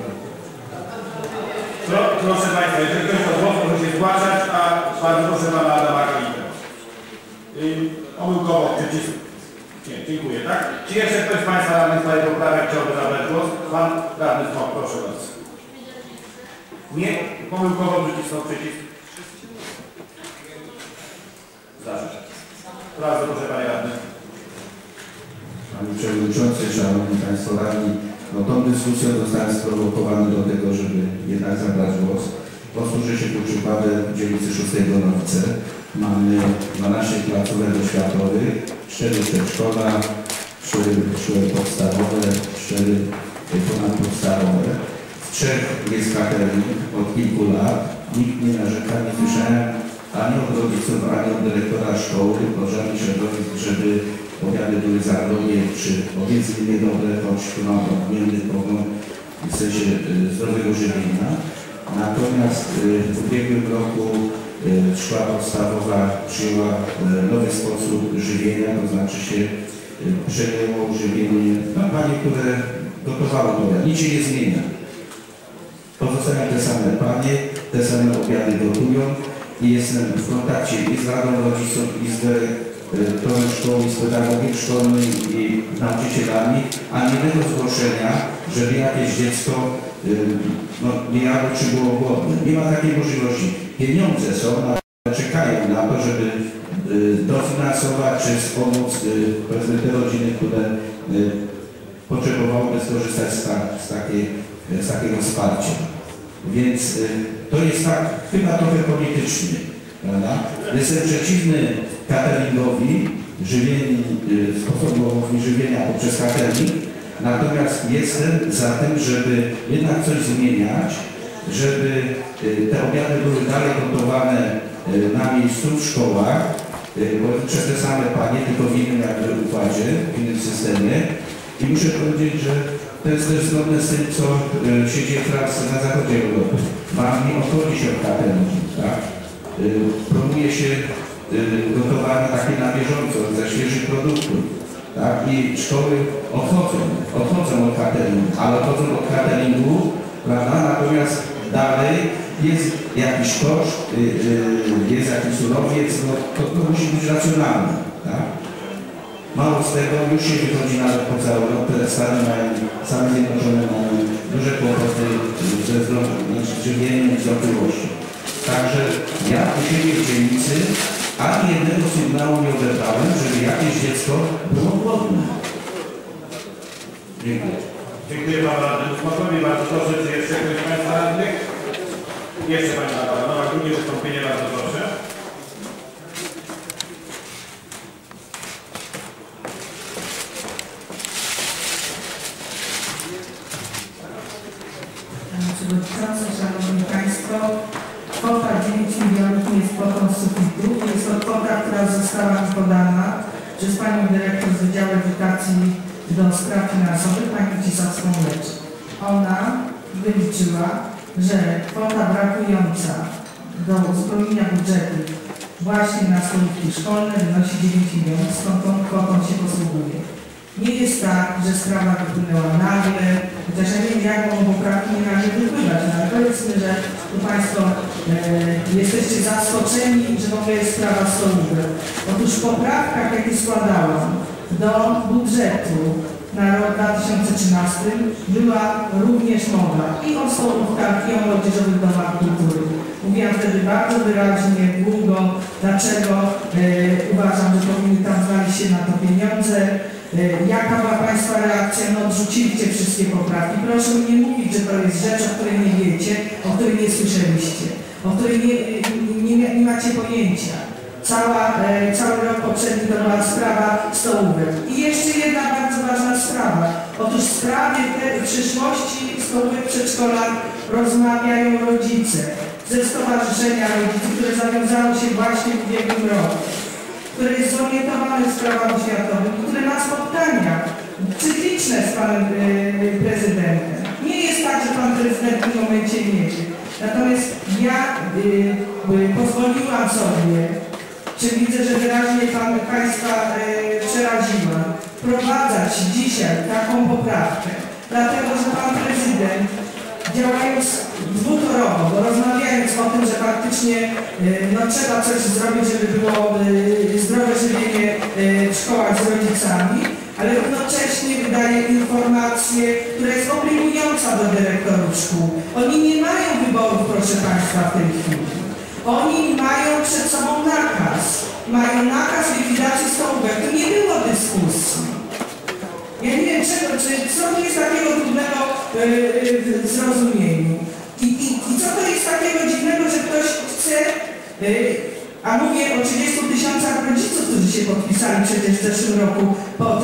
Pro, proszę Państwa, jeżeli ktoś od głosu może się zgłaszać, a bardzo proszę pana Adama Klika. Yy, omyłkowo przycisk. Nie, dziękuję, tak? Czy jeszcze ktoś z Państwa radnych swoje poprawek chciałby zabrać głos? Pan radny Smok, proszę bardzo. Nie, pomyłkowo przycisnął przycisk. Zdarza się. Bardzo proszę Panie Radny. Panie Przewodniczący, Szanowni Państwo Radni, no tą dyskusją zostałem sprowokowany do tego, żeby jednak zabrać głos. Posłużę się tu przykładem dzielnicy szóstej Gonowice. Mamy dwanaście placówek oświatowych, cztery przedszkola, trzy szkoły podstawowe, cztery ponadpodstawowe. W trzech jest catering od kilku lat. Nikt nie narzeka, nie słyszałem ani od rodziców, ani od dyrektora szkoły, od żadnych środowisk, żeby obiady były za drogie, czy powiedzmy niedobre, choć mam odmienny pogląd w sensie zdrowego żywienia. Natomiast w ubiegłym roku szkoła podstawowa przyjęła nowy sposób żywienia, to znaczy się przejęło żywienie, no panie, które gotowały to, nic się nie zmienia. Pozostają te same panie, te same obiady gotują i jestem w kontakcie i z Radą Rodziców, i z dyrektorem szkoły, i z pedagogiem szkolnym, i nauczycielami, a nie tego zgłoszenia, żeby jakieś dziecko no, nie jadło czy było głodne. Nie ma takiej możliwości. Pieniądze są, ale czekają na to, żeby dofinansować czy wspomóc powiedzmy te rodziny, które potrzebowałyby skorzystać z, ta, z, takiej, z takiego wsparcia. Więc to jest tak chyba trochę polityczny, prawda? Jestem przeciwny cateringowi, żywieni, sposobowi żywienia poprzez catering, natomiast jestem za tym, żeby jednak coś zmieniać, żeby te obiady były dalej gotowane na miejscu w szkołach, bo przez te same panie, tylko w innym jakby układzie, w innym systemie. I muszę powiedzieć, że to jest też zgodne z tym, co się dzieje teraz na zachodzie Europy. Mam nie odchodzi się od cateringu, tak? Promuje się gotowanie takie na bieżąco, ze świeżych produktów, tak? I szkoły odchodzą, odchodzą od cateringu, ale odchodzą od cateringu, prawda? Natomiast dalej jest jakiś koszt, jest jakiś surowiec, no to, to musi być racjonalne, tak? Mało z tego, już się wychodzi nawet poza Europę, Stany mają, same Zjednoczone mają duże kłopoty ze żywieniem i z otyłością. Także ja u siebie w dzielnicy ani jednego sygnału nie odebrałem, żeby jakieś dziecko było głodne. Dziękuję. Dziękuję panu radnemu Smakowi. Bardzo proszę, czy jeszcze ktoś z państwa radnych? Jeszcze pani Barbara, drugie wystąpienie, bardzo proszę. Panie Przewodniczący, Szanowni Państwo, kwota dziewięć milionów nie jest kwotą sufitu. Jest to kwota, która została mi podana przez panią dyrektor z Wydziału Edukacji do Spraw Finansowych, panią Cisowską-Lecz. Ona wyliczyła, że kwota brakująca do uzupełnienia budżetu właśnie na stołówki szkolne wynosi dziewięć milionów, skąd tą kwotą się posługuje. Nie jest tak, że sprawa wypłynęła nagle, chociaż ja nie wiem, jak mogą poprawki nie nagle wypływać, no ale powiedzmy, że tu Państwo e, jesteście zaskoczeni, że w ogóle jest sprawa stołówek. Otóż w poprawkach, jakie składałam do budżetu na rok dwa tysiące trzynasty była również mowa i o stołówkach, i o młodzieżowych domach kultury. Mówiłam wtedy bardzo wyraźnie, długo, dlaczego e, uważam, że powinny tam znaleźć się na to pieniądze. Jaka była Państwa reakcja? No odrzuciliście wszystkie poprawki. Proszę mi nie mówić, że to jest rzecz, o której nie wiecie, o której nie słyszeliście, o której nie, nie, nie, nie macie pojęcia. Cała, e, cały rok poprzedni to była sprawa stołówek. I jeszcze jedna bardzo ważna sprawa. Otóż w sprawie tej przyszłości stołówek w przedszkolach rozmawiają rodzice ze Stowarzyszenia Rodziców, które zawiązało się właśnie w ubiegłym roku, które jest zorientowane w sprawach oświatowych, które ma spotkania cykliczne z panem yy, prezydentem. Nie jest tak, że pan prezydent w tym momencie nie wie. Natomiast ja yy, yy, pozwoliłam sobie, czy widzę, że wyraźnie pan, Państwa yy, przeraziła, wprowadzać dzisiaj taką poprawkę, dlatego że pan prezydent, działając dwutorowo, bo rozmawiając o tym, że faktycznie no, trzeba coś zrobić, żeby było y, zdrowe żywienie y, w szkołach z rodzicami, ale równocześnie wydaje informację, która jest obligująca do dyrektorów szkół. Oni nie mają wyborów, proszę Państwa, w tej chwili. Oni mają przed sobą nakaz. Mają nakaz likwidacji stołówek. Tu nie było dyskusji. Ja nie wiem, czego, czy, co to jest takiego trudnego yy, w zrozumieniu. I, i, I co to jest takiego dziwnego, że ktoś chce, yy, a mówię o trzydziestu tysiącach rodziców, którzy się podpisali przecież w zeszłym roku pod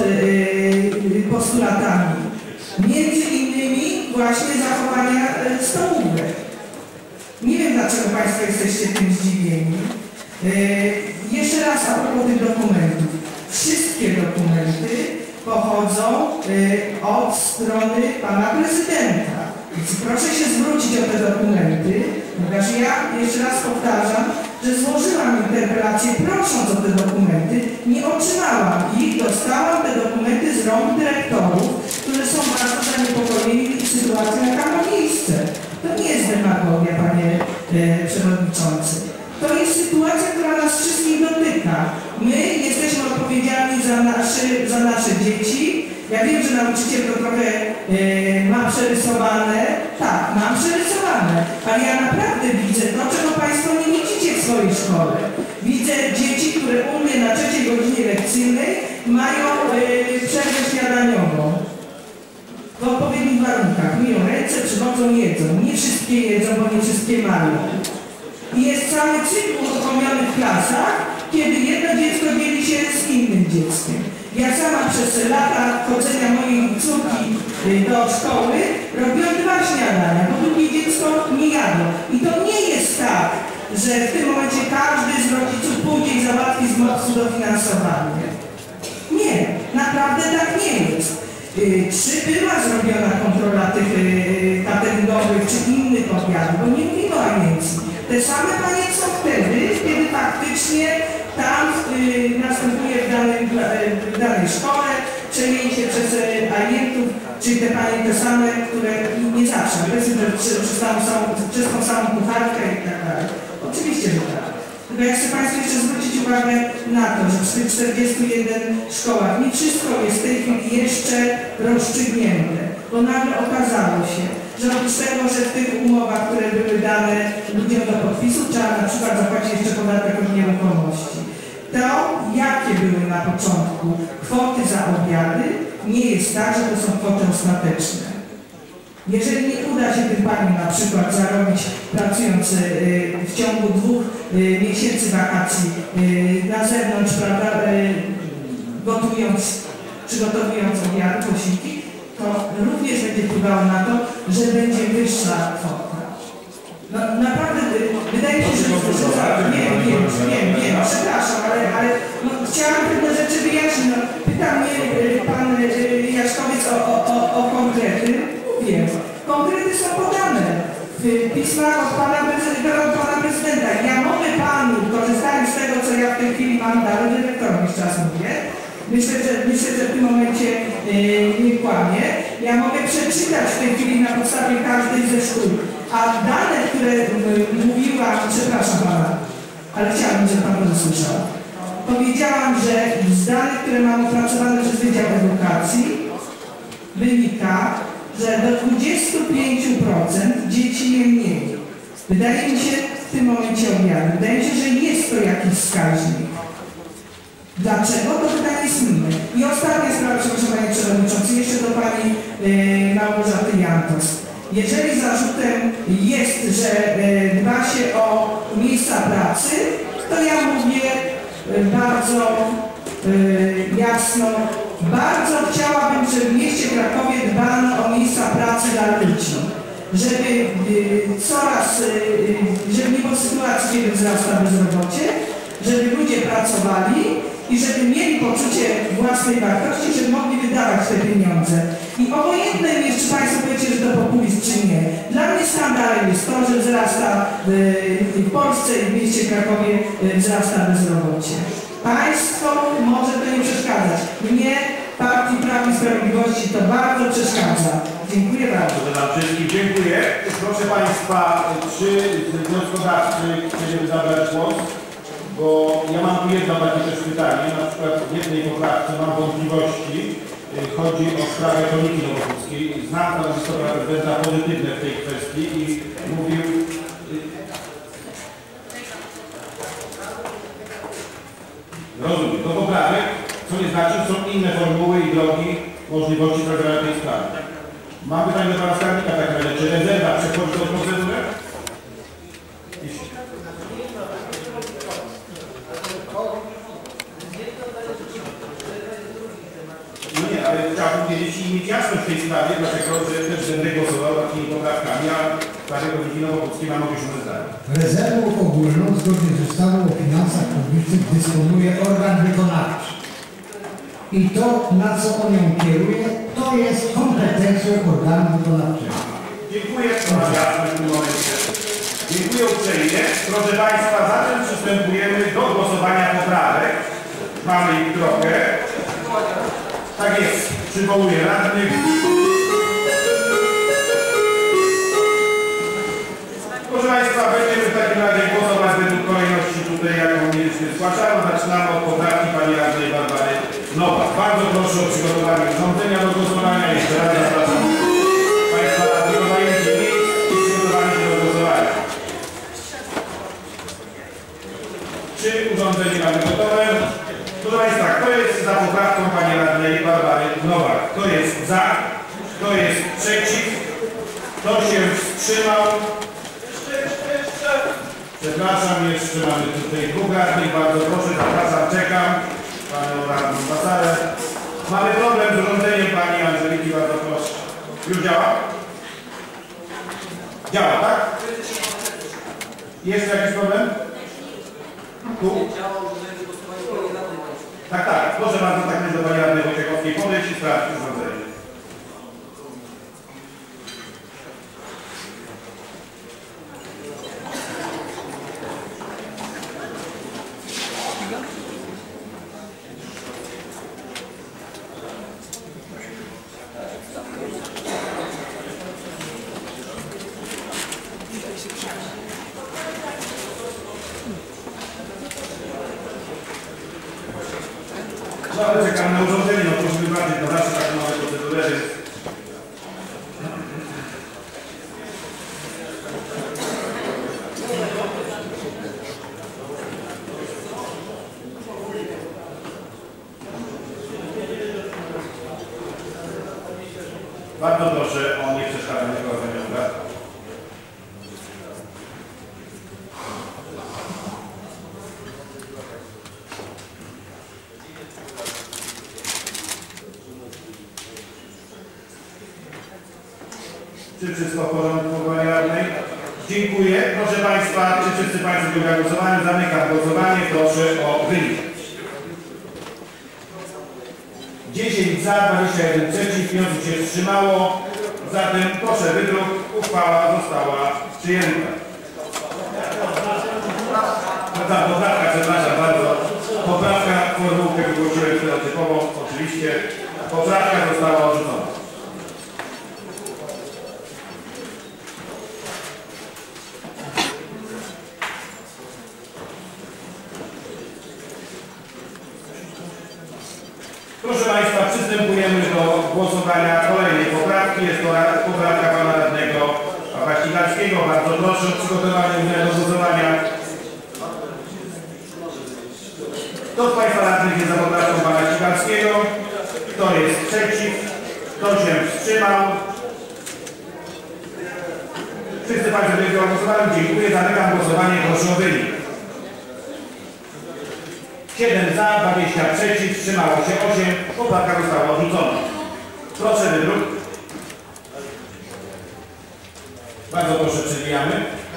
yy, postulatami. Między innymi właśnie zachowania yy, stołówek. Nie wiem, dlaczego Państwo jesteście tym zdziwieni. Yy, jeszcze raz a propos tych dokumentów. Wszystkie dokumenty pochodzą y, od strony pana prezydenta. Więc proszę się zwrócić o te dokumenty, ponieważ ja jeszcze raz powtarzam, że złożyłam interpelację prosząc o te dokumenty, nie otrzymałam ich, dostałam te dokumenty z rąk dyrektorów, którzy są bardzo zaniepokojeni sytuacją, jaka ma miejsce. To nie jest demagogia, panie e, przewodniczący. To jest sytuacja, która nas wszystkich dotyka. My jesteśmy odpowiedzialni za nasze, za nasze dzieci. Ja wiem, że nauczyciel to trochę e, ma przerysowane. Tak, mam przerysowane. Ale ja naprawdę widzę to, czego Państwo nie widzicie w swojej szkole. Widzę dzieci, które u mnie na trzeciej godzinie lekcyjnej mają e, przerwę śniadaniową. W odpowiednich warunkach. Myją ręce, przychodzą, jedzą. Nie wszystkie jedzą, bo nie wszystkie mają. I jest cały cykl uruchomiony w klasach, kiedy jedno dziecko dzieli się z innym dzieckiem. Ja sama przez lata chodzenia mojej córki do szkoły robiłam dwa śniadania, bo drugie dziecko nie jadło. I to nie jest tak, że w tym momencie każdy z rodziców pójdzie i załatwi z mocy dofinansowanie. Nie, naprawdę tak nie jest. Czy była zrobiona kontrola tych cateringowych czy innych objawów, bo nie mówimy o agencji. Te same panie są wtedy, kiedy faktycznie tam y, następuje w danej, w danej szkole przejęcie przez agentów, czyli te panie te same, które nie zawsze, powiedzmy, że przez tą samą, przez tą samą kucharkę i tak dalej. Oczywiście, że tak. Tylko ja chcę Państwu jeszcze zwrócić uwagę na to, że w tych czterdziestu jeden szkołach nie wszystko jest w tej chwili jeszcze rozstrzygnięte, bo nagle okazało się, że oprócz tego, że w tych umowach, które były dane ludziom do podpisu, trzeba na przykład zapłacić jeszcze podatek od nieruchomości. To, jakie były na początku kwoty za obiady, nie jest tak, że to są kwoty ostateczne. Jeżeli nie uda się tym paniom na przykład zarobić pracując y, w ciągu dwóch y, miesięcy wakacji y, na zewnątrz, prawda, y, gotując, przygotowując obiady, posiłki, to również będzie wpływało na to, że będzie wyższa kwota. No, naprawdę, wydaje mi się, że... Nie, nie, nie, nie, no, przepraszam, ale, ale no, chciałam pewne rzeczy wyjaśnić. No, pyta mnie pan Jaśkowiec o, o, o, o konkrety. Wiem. Konkrety są podane w pismach od pana, od pana prezydenta. Ja mogę panu, korzystając z tego, co ja w tej chwili mam dalej, dyrektorowi jeszcze raz mówię, myślę, że, myślę, że w tym momencie yy, nie kłamie. Ja mogę przeczytać w tej chwili na podstawie każdej ze szkół. A dane, które yy, mówiłam, przepraszam pana, ale chciałabym, żeby pan to usłyszał. Powiedziałam, że z danych, które mam opracowane przez Wydział Edukacji, wynika, że do dwudziestu pięciu procent dzieci je mniej. Wydaje mi się w tym momencie objawy. Wydaje mi się, że jest to jakiś wskaźnik. Dlaczego? To pytanie jest inne. I ostatnia sprawa, przepraszam panie przewodniczący, jeszcze do pani yy, Małgorzaty Jantos. Jeżeli zarzutem jest, że yy, dba się o miejsca pracy, to ja mówię yy, bardzo yy, jasno, bardzo chciałabym, żeby w mieście Krakowie dbano o miejsca pracy dla ludzi. Żeby y, coraz, y, żeby nie było sytuacji, kiedy wzrasta bezrobocie, żeby ludzie pracowali i żeby mieli poczucie własnej wartości, żeby mogli wydawać te pieniądze. I obojętne jest, czy Państwo powiecie, że to populizm, czy nie. Dla mnie skandalem jest to, że wzrasta y, w Polsce i w mieście Krakowie y, wzrasta bezrobocie. Państwo może to nie przeszkadzać. Mnie, Partii Prawa i Sprawiedliwości, to bardzo przeszkadza. Dziękuję bardzo. Dla wszystkich dziękuję. Proszę Państwa, czy wnioskodawcy chcieliby zabrać głos? Bo ja mam tu jedno takie też pytanie, na przykład w jednej poprawce mam wątpliwości. Chodzi o sprawę Kroniki Nowochódzkiej. Znam stanowisko prezydenta pozytywne w tej kwestii i mówił... Rozumiem. Do poprawek, co nie znaczy, są inne formuły i drogi możliwości zrobienia tej sprawy. Mam pytanie do pana skarbnika tak naprawdę, czy rezerwa przechodzi do procedury? No nie, ale chciałbym wiedzieć i mieć jasność w tej sprawie, dlatego że też będę głosował takimi poprawkami, a w sprawie Kroniki Nowochódzkiej mam określone zdanie. Rezerwą ogólną zgodnie z ustawą o finansach publicznych dysponuje organ wykonawczy. I to, na co on ją kieruje, to jest kompetencją organu wykonawczego. mam jasność w tym momencie. Dziękuję uprzejmie. Proszę Państwa, zatem przystępujemy do głosowania poprawek. Mamy ich trochę. Tak jest. Przywołuję radnych. Proszę Państwa, będziemy w takim razie głosować według kolejności tutaj, jaką mieliśmy zgłaszaną. Zaczynamy od poprawki pani radnej Barbary Nowak. Bardzo proszę o przygotowanie urządzenia do głosowania. Jeszcze raz zapraszam Państwa radnych o zajęcie miejsc i przygotowanie się do głosowania. Czy urządzenie mamy gotowe? Proszę Państwa, kto jest za poprawką pani radnej Barbary Nowak? Kto jest za? Kto jest przeciw? Kto się wstrzymał? Przepraszam, jeszcze mamy tutaj dwóch radnych, bardzo proszę, zapraszam, czekam panią radną Basarę. Mamy problem z urządzeniem pani Angeliki, bardzo proszę. Już działa? Działa, tak? Jeszcze jakiś problem? Tu? Tak, tak, proszę bardzo, tak do pani radnej Wojciechowskiej podejść i sprawdzić urządzenie. No ale czekam na urządzenie, no proszę wybaczyć, no zawsze takie małe procedury. Bardzo proszę o nieprzeszkadzanie w prowadzeniu obrad. Czy wszystko w porządku, pani radnej? Dziękuję. Proszę Państwa, czy wszyscy Państwo byli głosowani? Zamykam głosowanie. Proszę o wynik. dziesięć za, dwadzieścia jeden przeciw, pięć się wstrzymało. Zatem proszę wydruk. Uchwała została przyjęta. Ta poprawka, przepraszam bardzo. Poprawka, formułkę wygłosiłem stereotypowo. Oczywiście poprawka została odrzucona. Proszę Państwa, przystępujemy do głosowania kolejnej poprawki. Jest to poprawka pana radnego Waścigalskiego. Bardzo proszę o przygotowanie do głosowania. Kto z Państwa radnych jest za poprawką pana Waścigalskiego? Kto jest przeciw? Kto się wstrzymał? Wszyscy Państwo byli głosowali. Dziękuję. Zamykam głosowanie. Proszę o wynik. siedem za, dwadzieścia przeciw, wstrzymało się osiem. Poprawka została odrzucona. Proszę wydruk. Bardzo proszę, przewijamy.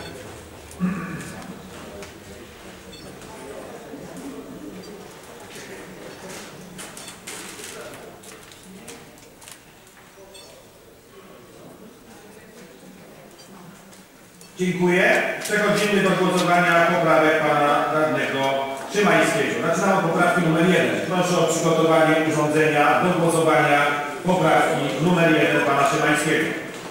Dziękuję. Przechodzimy do głosowania poprawek pana radnego Szymańskiego. Zaczynamy od poprawki numer jeden. Proszę o przygotowanie urządzenia do głosowania poprawki numer jeden pana Szymańskiego.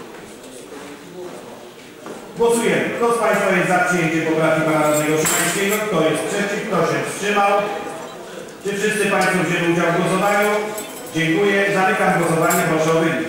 Głosujemy. Kto z Państwa jest za przyjęciem poprawki pana radnego Szymańskiego? Kto jest przeciw? Kto się wstrzymał? Czy wszyscy Państwo wzięli udział w głosowaniu? Dziękuję. Zamykam głosowanie. Proszę o wynik.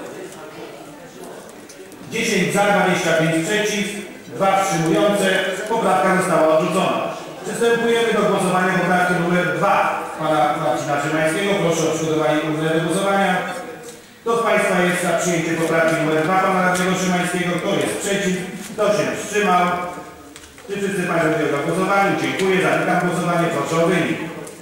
dziesięć za, dwadzieścia pięć przeciw, dwa wstrzymujące. Poprawka została odrzucona. Przystępujemy do głosowania poprawki numer dwa pana Marcina Szymańskiego. Proszę o przygotowanie urządzenia do głosowania. Kto z Państwa jest za przyjęciem poprawki numer dwa pana radnego Szymańskiego? Kto jest przeciw? Kto się wstrzymał? Czy wszyscy Państwo wzięli udział w głosowaniu? Dziękuję. Zamykam głosowanie. Proszę o wynik.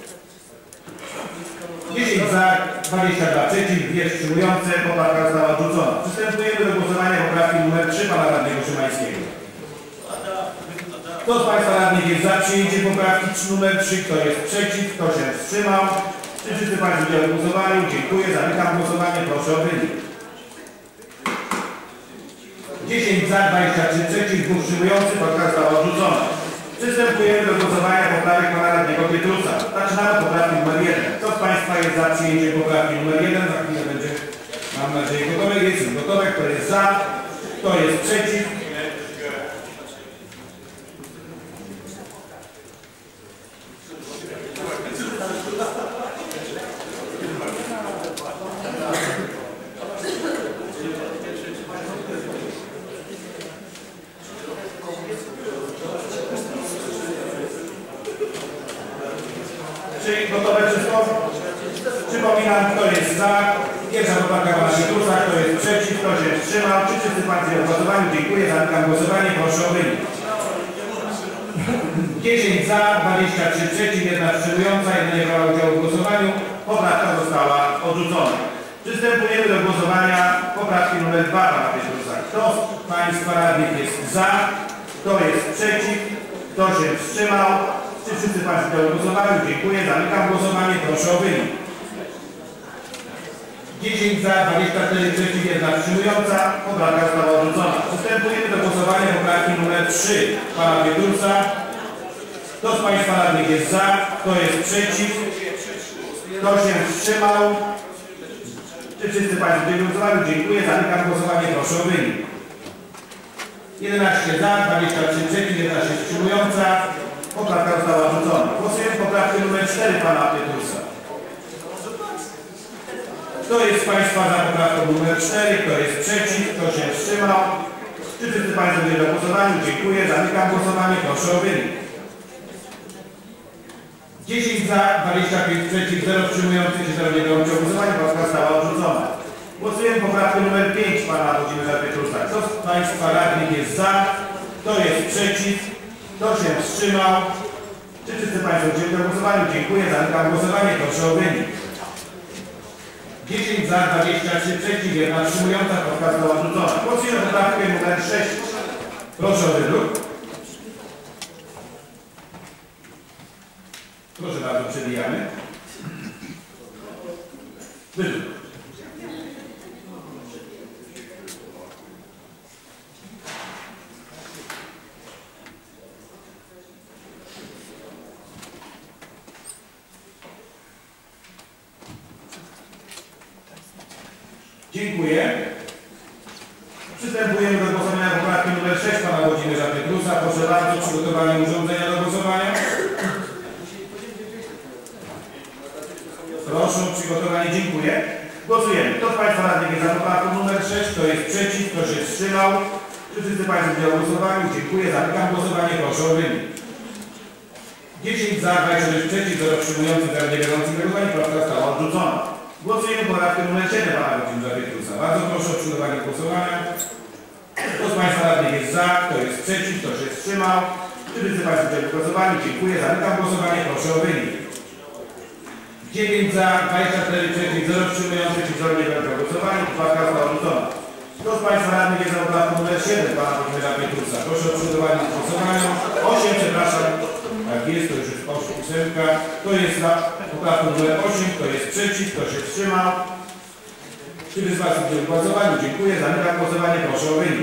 dziesięć za, dwadzieścia dwa przeciw, dwa wstrzymujące. Poprawka została odrzucona. Przystępujemy do głosowania poprawki numer trzy pana radnego Szymańskiego. Kto z Państwa radnych jest za przyjęciem poprawki numer trzy? Kto jest przeciw? Kto się wstrzymał? Czy wszyscy Państwo wzięli w głosowaniu? Dziękuję. Zamykam głosowanie. Proszę o wynik. dziesięć za, dwadzieścia trzy przeciw, dwóch wstrzymujących. Poprawka została odrzucona. Przystępujemy do głosowania poprawek pana radnego Pietrusa. Zaczynamy poprawki numer jeden. Kto z państwa jest za przyjęciem poprawki numer jeden? Za chwilę będzie, mam nadzieję, gotowe. Jest już gotowe. Kto jest za? Kto jest przeciw? Czy gotowe wszystko? Przypominam, kto jest za. Pierwsza poprawka pana Pietrusa, kto jest przeciw, kto się wstrzymał. Czy wszyscy państwo w głosowaniu? Dziękuję. Zamykam głosowanie. Proszę o wynik. dziesięć za, dwadzieścia trzy przeciw, jedna wstrzymująca, jedna nie brała udziału w głosowaniu. Poprawka została odrzucona. Przystępujemy do głosowania poprawki numer dwa pana Pietrusa. Kto z państwa radnych jest za? Kto jest przeciw? Kto się wstrzymał? Czy wszyscy państwo w głosowaniu? Dziękuję. Zamykam głosowanie. Proszę o wynik. dziesięć za, dwadzieścia cztery przeciw, jedna wstrzymująca. Poprawka została odrzucona. Przystępujemy do głosowania poprawki numer trzy pana Pietrusa. Kto z państwa radnych jest za? Kto jest przeciw? Kto się wstrzymał? Czy wszyscy państwo w głosowaniu? Dziękuję. Zamykam głosowanie. Proszę o wynik. jedenaście za, dwadzieścia trzy przeciw, jedenaście wstrzymująca. Poprawka została odrzucona. Głosujemy poprawkę numer cztery pana Pietrusa. Kto jest z państwa za poprawką numer cztery? Kto jest przeciw? Kto się wstrzymał? Czy wszyscy państwo byli w głosowaniu? Dziękuję. Zamykam głosowanie. Proszę o wynik. dziesięć za, dwadzieścia pięć przeciw, zero wstrzymujących się, zero nie było głosowania. Poprawka została odrzucona. Głosujemy poprawkę numer pięć pana Włodzimierza Pietrusa. Kto z państwa radnych jest za? Kto jest przeciw? Kto się wstrzymał? Czy wszyscy państwo wzięli do głosowania? Dziękuję. Zamykam głosowanie. Proszę o wynik. dziesięć za, dwadzieścia trzy przeciw, jedna wstrzymująca. Poprawka została odrzucona. Głosujemy poprawkę numer sześć. Proszę o wydruk. Proszę bardzo, przebijamy. Wydruk. Dziękuję. Przystępujemy do głosowania poprawki numer sześć pana Włodzimierza Pietrusa. Proszę bardzo, przygotowanie urządzenia do głosowania. Proszę o przygotowanie. Dziękuję. Głosujemy. Kto z państwa radnych jest za poprawką numer sześć? Kto jest przeciw? Kto się wstrzymał? Czy wszyscy państwo wzięli w głosowaniu? Dziękuję. Zamykam głosowanie. Proszę o wynik. dziesięć za, dwadzieścia sześć przeciw, zero wstrzymujących, zero nie biorących głosowania. Poprawka została odrzucona. Głosujemy poprawkę numer siedem pana Włodzimierza Pietrusa. Bardzo proszę o przygotowanie głosowania. Kto z państwa radnych jest za? Kto jest przeciw? Kto się wstrzymał? Czy wszyscy państwo wzięli w głosowaniu? Dziękuję. Zamykam głosowanie. Proszę o wynik. dziewięć za, dwadzieścia cztery przeciw, zero wstrzymujących i zero nie biorących głosowania. Poprawka została odrzucona. Kto z państwa radnych jest za poprawką numer siedem pana Włodzimierza Pietrusa? Proszę o przygotowanie głosowania. osiem, przepraszam. Tak jest, to już jest ósemka. Kto jest za poprawką numer osiem? Kto jest przeciw? Kto się wstrzymał? Czy z państwa wzięli w głosowaniu? Dziękuję. Zamykam głosowanie. Proszę o wynik.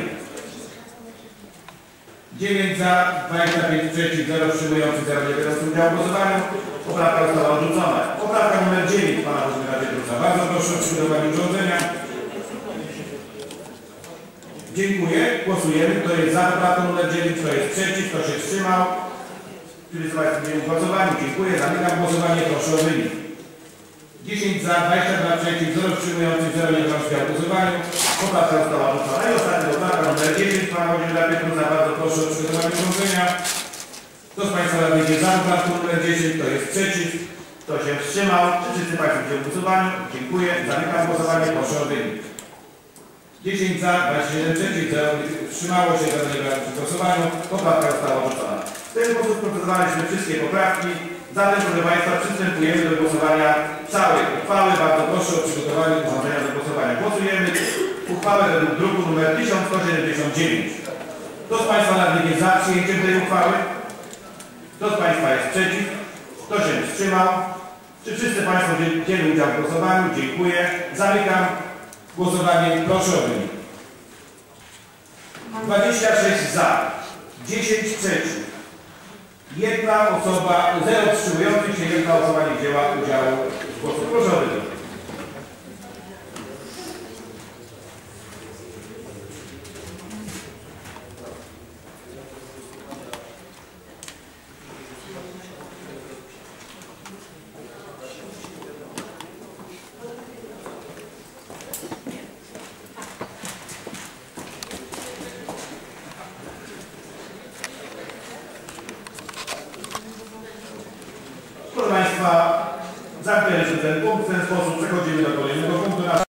dziewięć za, dwadzieścia pięć przeciw, zero wstrzymujących, zero nie biorących udziału w głosowaniu. Poprawka została odrzucona. Poprawka numer dziewięć pana Włodzimierza Pietrusa. Bardzo proszę o przygotowanie urządzenia. Dziękuję. Głosujemy. Kto jest za poprawką numer dziewięć? Kto jest przeciw? Kto się wstrzymał? Czy z państwa wzięli w głosowaniu? Dziękuję. Zamykam głosowanie. Proszę o wynik. dziesięć za, dwadzieścia dwa przeciw, zero wstrzymujących, zero nie biorących udziału w głosowaniu. Poprawka została odrzucona. I ostatnia poprawka numer dziesięć pana Włodzimierza Pietrusa. Bardzo proszę o przygotowanie urządzenia. Kto z państwa radnych jest za poprawką numer dziesięć? Kto jest przeciw? Kto się wstrzymał? Czy wszyscy państwo wzięli w głosowaniu? Dziękuję. Zamykam głosowanie. Proszę o wynik. dziesięć za, dwadzieścia jeden przeciw, zero wstrzymało się, zero nie biorących w głosowaniu. Poprawka została odrzucona. W ten sposób procedowaliśmy wszystkie poprawki. Zatem, proszę państwa, przystępujemy do głosowania całej uchwały. Bardzo proszę o przygotowanie urządzenia do głosowania. Głosujemy uchwałę według druku nr tysiąc sto siedemdziesiąt dziewięć. Kto z państwa radnych jest za przyjęciem tej uchwały? Kto z państwa jest przeciw? Kto się wstrzymał? Czy wszyscy państwo wzięli udział w głosowaniu? Dziękuję. Zamykam głosowanie. Proszę o wynik. dwadzieścia sześć za, dziesięć przeciw. Jedna osoba, zero wstrzymujących się, jedna osoba nie wzięła udziału w głosu. Proszę o wydanie. Proszę Państwa, zamknęliśmy ten punkt, w ten sposób przechodzimy do kolejnego punktu.